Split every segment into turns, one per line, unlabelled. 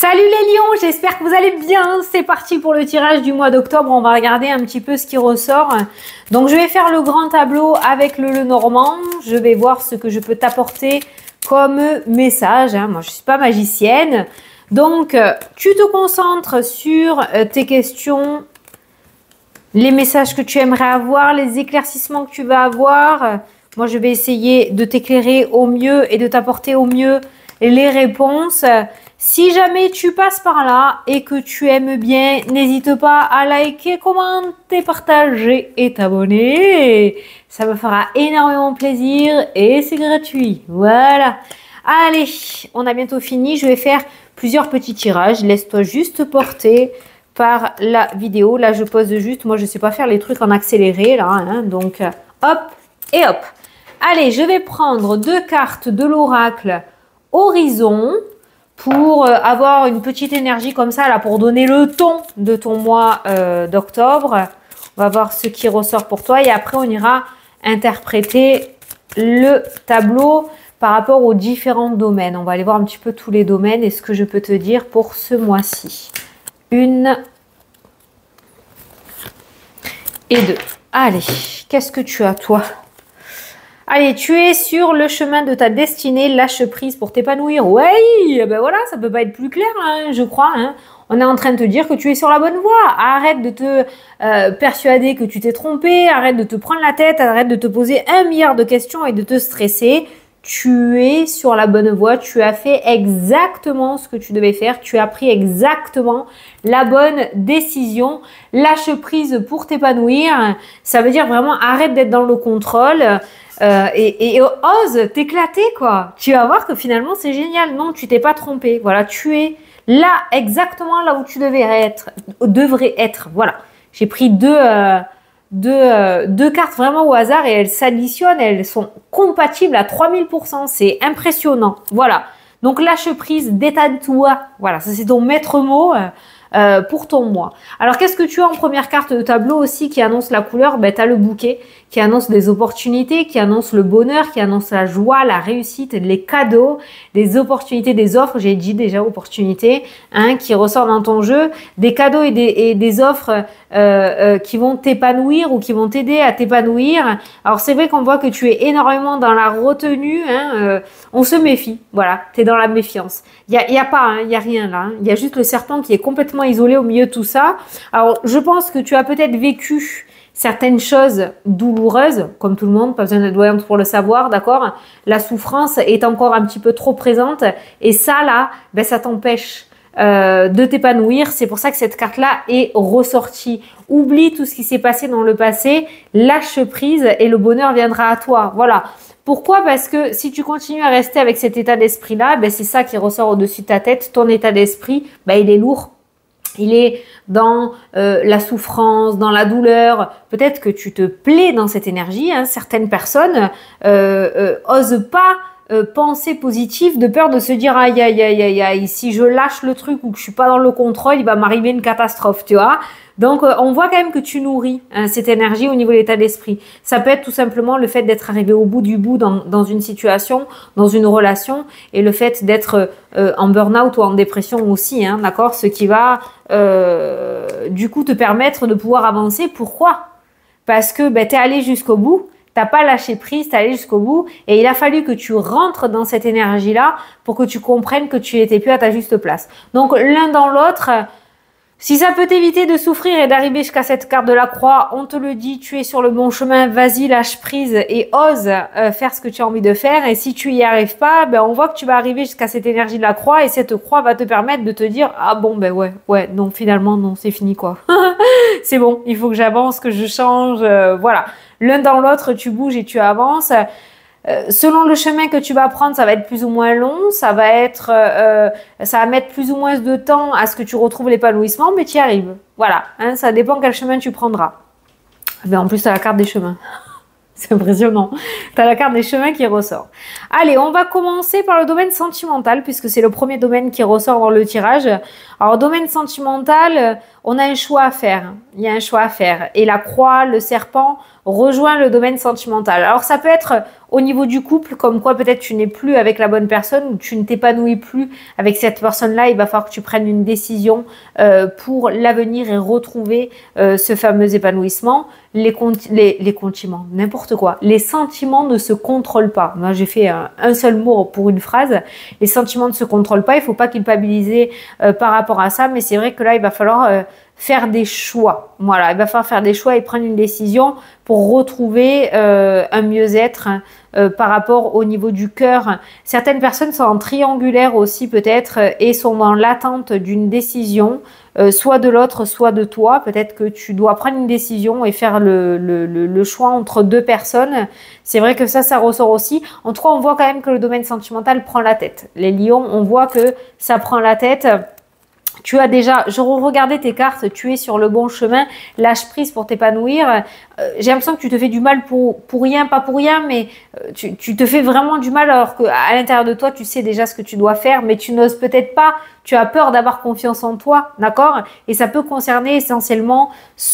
Salut les lions, j'espère que vous allez bien. C'est parti pour le tirage du mois d'octobre. On va regarder un petit peu ce qui ressort. Donc je vais faire le grand tableau avec le Lenormand. Je vais voir ce que je peux t'apporter comme message. Moi je ne suis pas magicienne. Donc tu te concentres sur tes questions, les messages que tu aimerais avoir, les éclaircissements que tu vas avoir. Moi je vais essayer de t'éclairer au mieux et de t'apporter au mieux les réponses. Si jamais tu passes par là et que tu aimes bien, n'hésite pas à liker, commenter, partager et t'abonner. Ça me fera énormément plaisir et c'est gratuit. Voilà. Allez, on a bientôt fini. Je vais faire plusieurs petits tirages. Laisse-toi juste porter par la vidéo. Là, je pose juste. Moi, je ne sais pas faire les trucs en accéléré. Là, hein. Donc, hop et hop. Allez, je vais prendre deux cartes de l'oracle Horizon pour avoir une petite énergie comme ça, là, pour donner le ton de ton mois d'octobre. On va voir ce qui ressort pour toi et après, on ira interpréter le tableau par rapport aux différents domaines. On va aller voir un petit peu tous les domaines et ce que je peux te dire pour ce mois-ci. Une et deux. Allez, qu'est-ce que tu as, toi ? Allez, tu es sur le chemin de ta destinée, lâche prise pour t'épanouir. Oui, ben voilà, ça peut pas être plus clair, hein, je crois. Hein. On est en train de te dire que tu es sur la bonne voie. Arrête de te persuader que tu t'es trompé, arrête de te prendre la tête, arrête de te poser 1 milliard de questions et de te stresser. Tu es sur la bonne voie, tu as fait exactement ce que tu devais faire, tu as pris exactement la bonne décision. Lâche prise pour t'épanouir, ça veut dire vraiment arrête d'être dans le contrôle. Et ose t'éclater, quoi. Tu vas voir que finalement, c'est génial. Non, tu t'es pas trompé. Voilà, tu es là, exactement là où tu devrais être. Voilà. J'ai pris deux cartes vraiment au hasard et elles s'additionnent. Elles sont compatibles à 3000%. C'est impressionnant. Voilà. Donc, lâche prise, détends-toi. Voilà, ça c'est ton maître mot. Pour ton mois. Alors, qu'est-ce que tu as en première carte de tableau aussi qui annonce la couleur? Ben, tu as le bouquet qui annonce des opportunités, qui annonce le bonheur, qui annonce la joie, la réussite, les cadeaux, des opportunités, des offres. J'ai dit déjà opportunités, hein, qui ressort dans ton jeu. Des cadeaux et des offres qui vont t'épanouir ou qui vont t'aider à t'épanouir. Alors, c'est vrai qu'on voit que tu es énormément dans la retenue. Hein, on se méfie. Voilà, tu es dans la méfiance. Il y a pas, hein, il y a rien là. Il y a juste le serpent qui est complètement isolé au milieu de tout ça. Alors, je pense que tu as peut-être vécu certaines choses douloureuses, comme tout le monde, pas besoin d'être voyante pour le savoir, d'accord? La souffrance est encore un petit peu trop présente et ça, là, ben, ça t'empêche de t'épanouir. C'est pour ça que cette carte-là est ressortie. Oublie tout ce qui s'est passé dans le passé, lâche prise et le bonheur viendra à toi. Voilà. Pourquoi? Parce que si tu continues à rester avec cet état d'esprit-là, ben, c'est ça qui ressort au-dessus de ta tête. Ton état d'esprit, ben, il est lourd. Il est dans la souffrance, dans la douleur. Peut-être que tu te plais dans cette énergie. Hein. Certaines personnes osent pas penser positif de peur de se dire aïe aïe aïe aïe aïe, si je lâche le truc ou que je suis pas dans le contrôle, il va m'arriver une catastrophe, tu vois. Donc on voit quand même que tu nourris cette énergie au niveau de l'état d'esprit. Ça peut être tout simplement le fait d'être arrivé au bout du bout dans une situation, dans une relation, et le fait d'être en burn-out ou en dépression aussi, hein, d'accord, ce qui va du coup te permettre de pouvoir avancer. Pourquoi? Parce que ben, tu es allé jusqu'au bout. T'as pas lâché prise, t'es allé jusqu'au bout et il a fallu que tu rentres dans cette énergie-là pour que tu comprennes que tu n'étais plus à ta juste place. Donc, l'un dans l'autre, si ça peut t'éviter de souffrir et d'arriver jusqu'à cette carte de la croix, on te le dit, tu es sur le bon chemin, vas-y, lâche prise et ose faire ce que tu as envie de faire. Et si tu y arrives pas, ben, on voit que tu vas arriver jusqu'à cette énergie de la croix et cette croix va te permettre de te dire, ah bon, ben ouais, non, finalement, non, c'est fini, quoi. C'est bon, il faut que j'avance, que je change, voilà. L'un dans l'autre, tu bouges et tu avances. Selon le chemin que tu vas prendre, ça va être plus ou moins long, ça va mettre plus ou moins de temps à ce que tu retrouves l'épanouissement, mais tu y arrives. Voilà, hein, ça dépend quel chemin tu prendras. Mais en plus, tu as la carte des chemins. C'est impressionnant. Tu as la carte des chemins qui ressort. Allez, on va commencer par le domaine sentimental, puisque c'est le premier domaine qui ressort dans le tirage. Alors, domaine sentimental, on a un choix à faire. Il y a un choix à faire. Et la croix, le serpent, rejoint le domaine sentimental. Alors ça peut être au niveau du couple, comme quoi peut-être tu n'es plus avec la bonne personne ou tu ne t'épanouis plus avec cette personne-là. Il va falloir que tu prennes une décision pour l'avenir et retrouver ce fameux épanouissement. Les sentiments, n'importe quoi. Les sentiments ne se contrôlent pas. Moi, j'ai fait un seul mot pour une phrase. Les sentiments ne se contrôlent pas. Il faut pas culpabiliser par rapport à ça. Mais c'est vrai que là, il va falloir faire des choix. Voilà, il va falloir faire des choix et prendre une décision pour retrouver un mieux-être par rapport au niveau du cœur. Certaines personnes sont en triangulaire aussi peut-être et sont dans l'attente d'une décision, soit de l'autre, soit de toi. Peut-être que tu dois prendre une décision et faire le choix entre deux personnes. C'est vrai que ça ressort aussi. En tout cas, on voit quand même que le domaine sentimental prend la tête. Les lions, on voit que ça prend la tête. Tu as déjà, je regardais tes cartes, tu es sur le bon chemin, lâche prise pour t'épanouir. J'ai l'impression que tu te fais du mal pour rien, pas pour rien, mais tu te fais vraiment du mal alors qu'à l'intérieur de toi, tu sais déjà ce que tu dois faire, mais tu n'oses peut-être pas, tu as peur d'avoir confiance en toi, d'accord? Et ça peut concerner essentiellement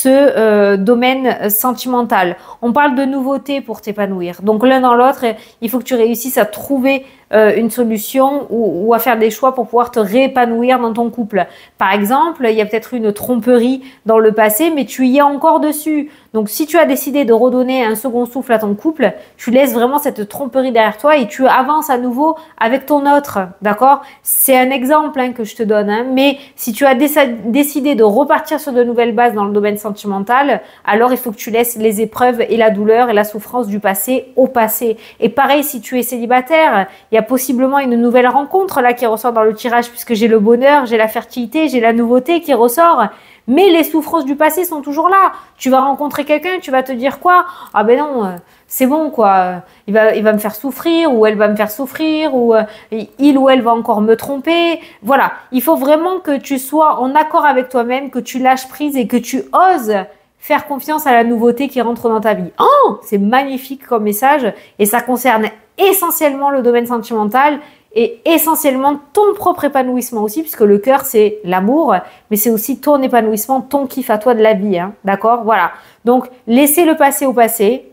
ce domaine sentimental. On parle de nouveautés pour t'épanouir. Donc l'un dans l'autre, il faut que tu réussisses à trouver une solution ou à faire des choix pour pouvoir te réépanouir dans ton couple. Par exemple, il y a peut-être une tromperie dans le passé, mais tu y es encore dessus. Donc, si tu as décidé de redonner un second souffle à ton couple, tu laisses vraiment cette tromperie derrière toi et tu avances à nouveau avec ton autre, d'accord? C'est un exemple que je te donne, mais si tu as décidé de repartir sur de nouvelles bases dans le domaine sentimental, alors il faut que tu laisses les épreuves et la douleur et la souffrance du passé au passé. Et pareil, si tu es célibataire, il y a possiblement une nouvelle rencontre là qui ressort dans le tirage puisque j'ai le bonheur, j'ai la fertilité, j'ai la nouveauté qui ressort. Mais les souffrances du passé sont toujours là. Tu vas rencontrer quelqu'un, tu vas te dire quoi? Ah ben non, c'est bon quoi. Il va me faire souffrir ou elle va me faire souffrir ou il ou elle va encore me tromper. Voilà, il faut vraiment que tu sois en accord avec toi-même, que tu lâches prise et que tu oses faire confiance à la nouveauté qui rentre dans ta vie. Oh, c'est magnifique comme message et ça concerne essentiellement le domaine sentimental et essentiellement ton propre épanouissement aussi, puisque le cœur, c'est l'amour, mais c'est aussi ton épanouissement, ton kiff à toi de la vie, hein, d'accord? Voilà. Donc, laissez le passé au passé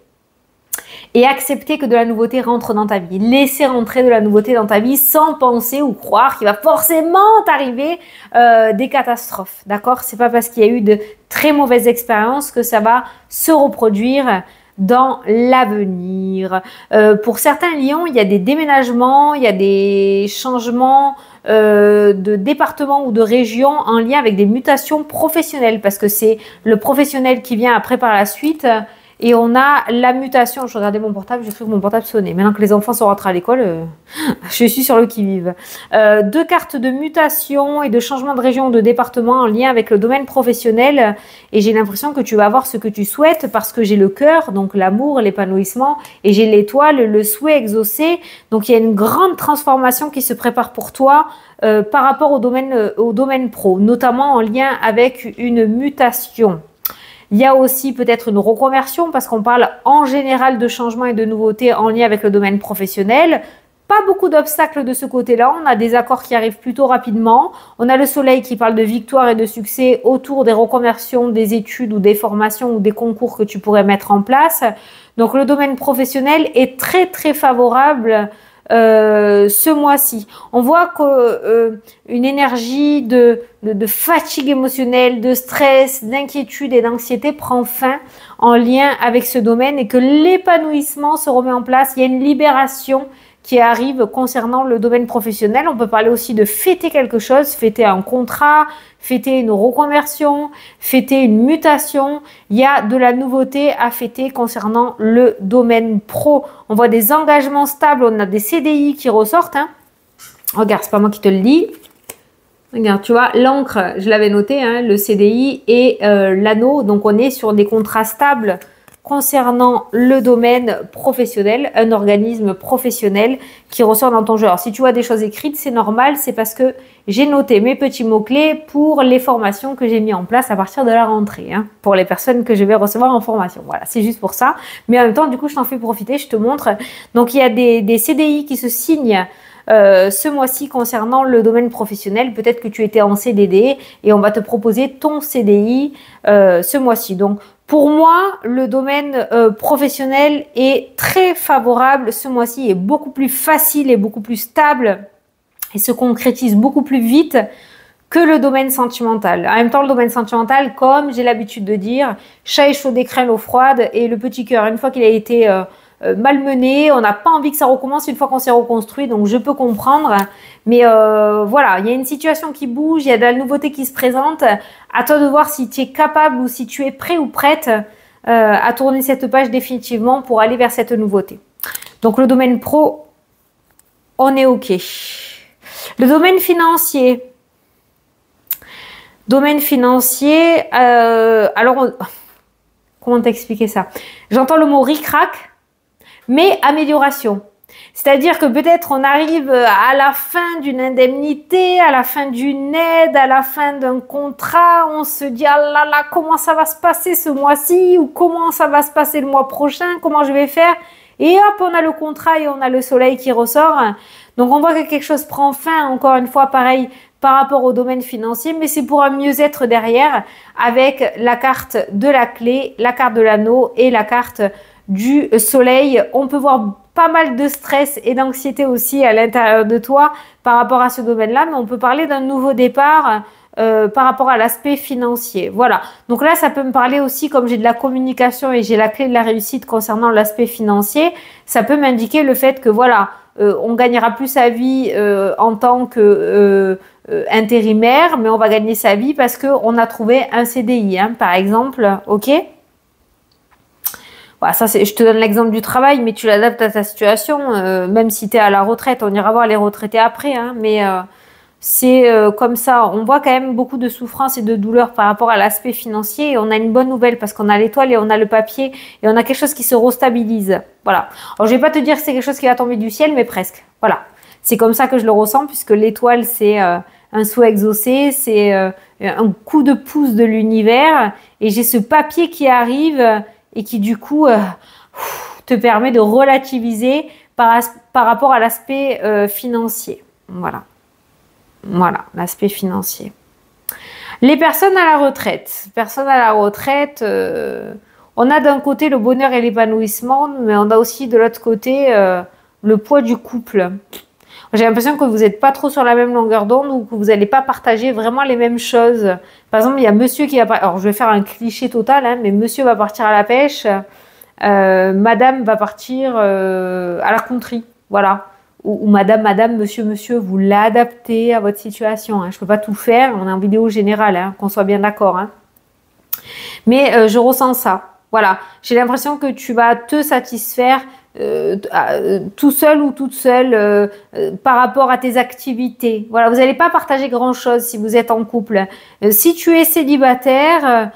et accepter que de la nouveauté rentre dans ta vie. Laissez rentrer de la nouveauté dans ta vie sans penser ou croire qu'il va forcément t'arriver des catastrophes, d'accord? C'est pas parce qu'il y a eu de très mauvaises expériences que ça va se reproduire dans l'avenir. Pour certains lions, il y a des déménagements, il y a des changements de département ou de région en lien avec des mutations professionnelles parce que c'est le professionnel qui vient après par la suite. Et on a la mutation. Je regardais mon portable, j'ai cru que mon portable sonnait. Maintenant que les enfants sont rentrés à l'école, je suis sur le qui-vive. Deux cartes de mutation et de changement de région ou de département en lien avec le domaine professionnel. Et j'ai l'impression que tu vas avoir ce que tu souhaites parce que j'ai le cœur, donc l'amour, l'épanouissement, et j'ai l'étoile, le souhait exaucé. Donc il y a une grande transformation qui se prépare pour toi par rapport au domaine pro, notamment en lien avec une mutation. Il y a aussi peut-être une reconversion parce qu'on parle en général de changements et de nouveautés en lien avec le domaine professionnel. Pas beaucoup d'obstacles de ce côté-là. On a des accords qui arrivent plutôt rapidement. On a le soleil qui parle de victoire et de succès autour des reconversions, des études ou des formations ou des concours que tu pourrais mettre en place. Donc le domaine professionnel est très très favorable ce mois-ci. On voit que une énergie de fatigue émotionnelle, de stress, d'inquiétude et d'anxiété prend fin en lien avec ce domaine et que l'épanouissement se remet en place. Il y a une libération qui arrive concernant le domaine professionnel. On peut parler aussi de fêter quelque chose, fêter un contrat, fêter une reconversion, fêter une mutation. Il y a de la nouveauté à fêter concernant le domaine pro. On voit des engagements stables, on a des CDI qui ressortent. Hein. Regarde, c'est pas moi qui te le dis. Regarde, tu vois, l'encre, je l'avais noté, hein, le CDI et l'anneau. Donc, on est sur des contrats stables concernant le domaine professionnel, un organisme professionnel qui ressort dans ton jeu. Alors, si tu vois des choses écrites, c'est normal, c'est parce que j'ai noté mes petits mots-clés pour les formations que j'ai mis en place à partir de la rentrée, hein, pour les personnes que je vais recevoir en formation. Voilà, c'est juste pour ça. Mais en même temps, du coup, je t'en fais profiter, je te montre. Donc, il y a des CDI qui se signent ce mois-ci concernant le domaine professionnel. Peut-être que tu étais en CDD et on va te proposer ton CDI ce mois-ci. Donc, pour moi, le domaine professionnel est très favorable ce mois-ci, est beaucoup plus facile et beaucoup plus stable et se concrétise beaucoup plus vite que le domaine sentimental. En même temps, le domaine sentimental, comme j'ai l'habitude de dire, chat échaudé craint l'eau froide, et le petit cœur, une fois qu'il a été malmené, on n'a pas envie que ça recommence une fois qu'on s'est reconstruit, donc je peux comprendre. Mais voilà, il y a une situation qui bouge, il y a de la nouveauté qui se présente. À toi de voir si tu es capable ou si tu es prêt ou prête à tourner cette page définitivement pour aller vers cette nouveauté. Donc le domaine pro, on est OK. Le domaine financier. Domaine financier, alors, comment t'expliquer ça? J'entends le mot ric-rac, mais amélioration. C'est-à-dire que peut-être on arrive à la fin d'une indemnité, à la fin d'une aide, à la fin d'un contrat, on se dit ah là là, comment ça va se passer ce mois-ci ou comment ça va se passer le mois prochain, comment je vais faire? Et hop, on a le contrat et on a le soleil qui ressort. Donc on voit que quelque chose prend fin, encore une fois, pareil, par rapport au domaine financier, mais c'est pour un mieux-être derrière avec la carte de la clé, la carte de l'anneau et la carte du soleil. On peut voir pas mal de stress et d'anxiété aussi à l'intérieur de toi par rapport à ce domaine-là, mais on peut parler d'un nouveau départ par rapport à l'aspect financier. Voilà. Donc là, ça peut me parler aussi, comme j'ai de la communication et j'ai la clé de la réussite concernant l'aspect financier, ça peut m'indiquer le fait que voilà, on gagnera plus sa vie en tant que intérimaire, mais on va gagner sa vie parce qu'on a trouvé un CDI, hein, par exemple, ok? Voilà, ça, je te donne l'exemple du travail, mais tu l'adaptes à ta situation, même si tu es à la retraite, on ira voir les retraités après, hein, mais c'est comme ça, on voit quand même beaucoup de souffrance et de douleur par rapport à l'aspect financier et on a une bonne nouvelle parce qu'on a l'étoile et on a le papier et on a quelque chose qui se restabilise. Voilà. Alors je vais pas te dire que c'est quelque chose qui va tomber du ciel, mais presque. Voilà. C'est comme ça que je le ressens puisque l'étoile c'est un souhait exaucé, c'est un coup de pouce de l'univers et j'ai ce papier qui arrive et qui du coup te permet de relativiser par rapport à l'aspect financier. Voilà. Voilà, l'aspect financier. Les personnes à la retraite. Personnes à la retraite, on a d'un côté le bonheur et l'épanouissement, mais on a aussi de l'autre côté le poids du couple. J'ai l'impression que vous n'êtes pas trop sur la même longueur d'onde ou que vous n'allez pas partager vraiment les mêmes choses. Par exemple, il y a monsieur qui va... Alors, je vais faire un cliché total, hein, mais monsieur va partir à la pêche, madame va partir à la country. Voilà. Ou madame, monsieur, vous l'adaptez à votre situation. Hein. Je ne peux pas tout faire, on est en vidéo générale, hein, qu'on soit bien d'accord. Hein. Mais je ressens ça. Voilà, j'ai l'impression que tu vas te satisfaire tout seul ou toute seule par rapport à tes activités. Voilà, vous n'allez pas partager grand-chose si vous êtes en couple. Si tu es célibataire,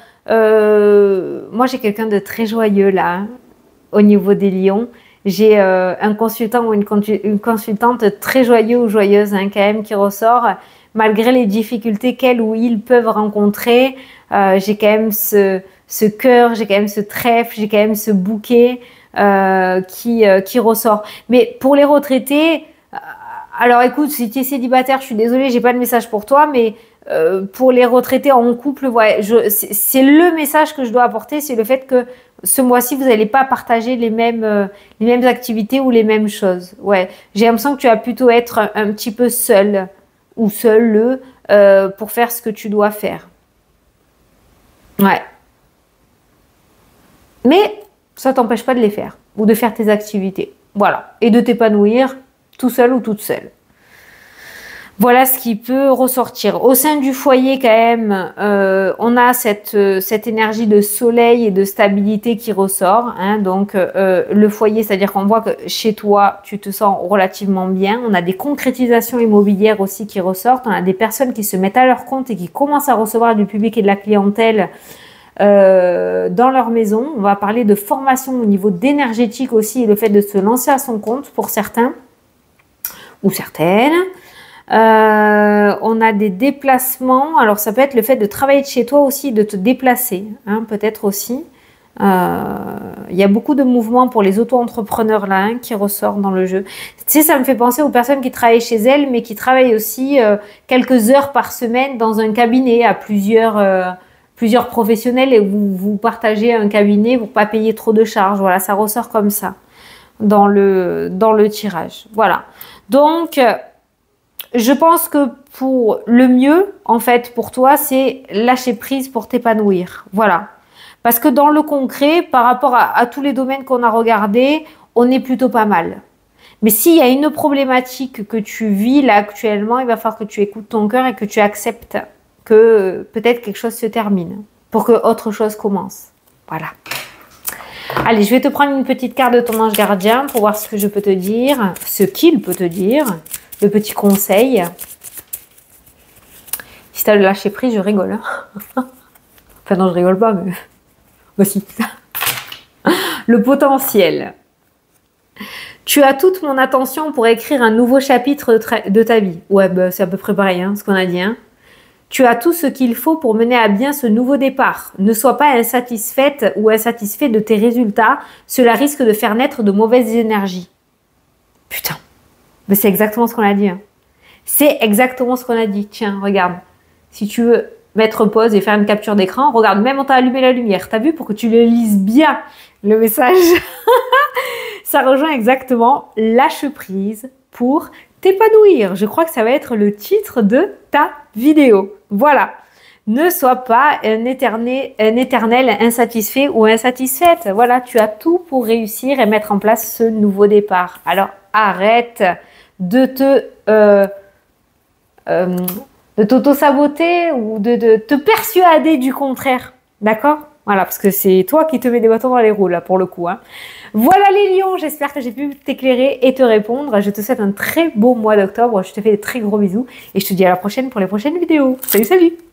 moi j'ai quelqu'un de très joyeux là, hein, au niveau des lions. J'ai un consultant ou une consultante très joyeux ou joyeuse hein, quand même qui ressort malgré les difficultés qu'elle ou ils peuvent rencontrer. J'ai quand même ce cœur, j'ai quand même ce trèfle, j'ai quand même ce bouquet qui ressort. Mais pour les retraités, alors écoute, si tu es célibataire, je suis désolée, j'ai pas de message pour toi, mais pour les retraités en couple, ouais, c'est le message que je dois apporter, c'est le fait que ce mois-ci, vous n'allez pas partager les mêmes activités ou les mêmes choses. Ouais, j'ai l'impression que tu vas plutôt être un petit peu seul ou seul pour faire ce que tu dois faire. Ouais. Mais ça t'empêche pas de les faire ou de faire tes activités. Voilà. Et de t'épanouir tout seul ou toute seule. Voilà ce qui peut ressortir. Au sein du foyer, quand même, on a cette énergie de soleil et de stabilité qui ressort. Hein. Donc, le foyer, c'est-à-dire qu'on voit que chez toi, tu te sens relativement bien. On a des concrétisations immobilières aussi qui ressortent. On a des personnes qui se mettent à leur compte et qui commencent à recevoir du public et de la clientèle dans leur maison. On va parler de formation au niveau d'énergétique aussi et le fait de se lancer à son compte pour certains ou certaines. On a des déplacements. Alors, ça peut être le fait de travailler de chez toi aussi, de te déplacer, hein, peut-être aussi. Il y a beaucoup de mouvements pour les auto-entrepreneurs là hein, qui ressortent dans le jeu. Tu sais, ça me fait penser aux personnes qui travaillent chez elles, mais qui travaillent aussi quelques heures par semaine dans un cabinet à plusieurs professionnels et vous partagez un cabinet pour pas payer trop de charges. Voilà, ça ressort comme ça dans le tirage. Voilà. Donc, je pense que pour le mieux, en fait, pour toi, c'est lâcher prise pour t'épanouir. Voilà. Parce que dans le concret, par rapport à tous les domaines qu'on a regardés, on est plutôt pas mal. Mais s'il y a une problématique que tu vis là actuellement, il va falloir que tu écoutes ton cœur et que tu acceptes que peut-être quelque chose se termine pour que autre chose commence. Voilà. Allez, je vais te prendre une petite carte de ton ange gardien pour voir ce que je peux te dire, ce qu'il peut te dire, le petit conseil. Si tu as le lâcher prise, je rigole. Hein. Enfin non, je rigole pas, mais... Voici. Le potentiel. Tu as toute mon attention pour écrire un nouveau chapitre de ta vie. Ouais, bah, c'est à peu près pareil, hein, ce qu'on a dit. Hein. Tu as tout ce qu'il faut pour mener à bien ce nouveau départ. Ne sois pas insatisfaite ou insatisfait de tes résultats. Cela risque de faire naître de mauvaises énergies. Putain. Mais c'est exactement ce qu'on a dit. Hein. C'est exactement ce qu'on a dit. Tiens, regarde. Si tu veux mettre pause et faire une capture d'écran, regarde, même on t'a allumé la lumière. T'as vu pour que tu le lises bien, le message. Ça rejoint exactement lâche prise pour t'épanouir. Je crois que ça va être le titre de ta vidéo. Voilà. Ne sois pas un éternel insatisfait ou insatisfaite. Voilà, tu as tout pour réussir et mettre en place ce nouveau départ. Alors, arrête de t'auto-saboter ou de te persuader du contraire. D'accord? Voilà, parce que c'est toi qui te mets des bâtons dans les roues, là, pour le coup. Hein. Voilà les lions, j'espère que j'ai pu t'éclairer et te répondre. Je te souhaite un très beau mois d'octobre. Je te fais des très gros bisous et je te dis à la prochaine pour les prochaines vidéos. Salut, salut!